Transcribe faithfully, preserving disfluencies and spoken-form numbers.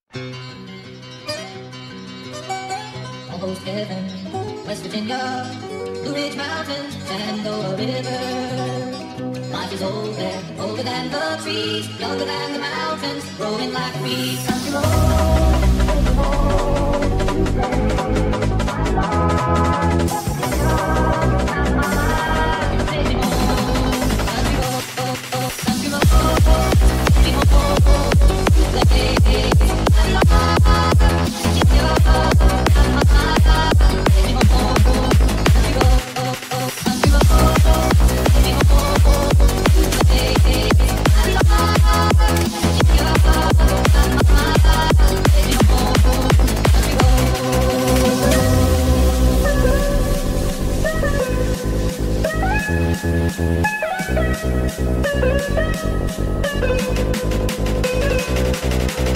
Almost heaven, West Virginia, Blue Ridge Mountains, Shenandoah River. Life is older, older than the trees, younger than the mountains, growing like weeds. Country road, country road, my life, and my life, take me home. Country road, country road, take me home. Place my life, in your love. Thank you.